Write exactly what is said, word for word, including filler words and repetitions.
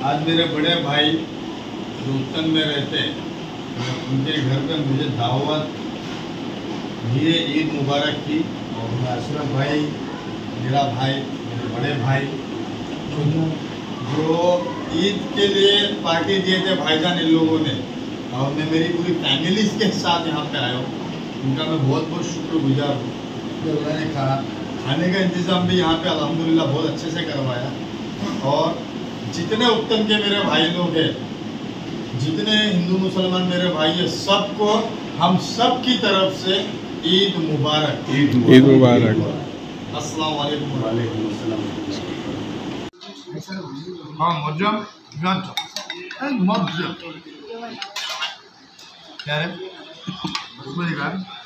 आज मेरे बड़े भाई जो उत्तन में रहते हैं, उनके घर पे मुझे दावत दिए ईद मुबारक की। और मैं अशरफ भाई, मेरा भाई, मेरे बड़े भाई जो ईद के लिए पार्टी दिए थे भाईजान इन लोगों ने, और मैं मेरी पूरी फैमिली के साथ यहाँ पे आया हूँ। उनका मैं बहुत बहुत शुक्रगुजार हूँ कि उन्होंने कहा खाने का इंतज़ाम भी यहाँ पे अल्हम्दुलिल्लाह बहुत अच्छे से करवाया। और जितने उत्तम के मेरे भाई लोग हैं, जितने हिंदू मुसलमान मेरे भाई हैं, सबको हम सब की तरफ से ईद मुबारक। ईद मुबारक। अस्सलाम वालेकुम। वालेकुम अस्सलाम। हाँ मजम मजम क्या है उसमें लिखा है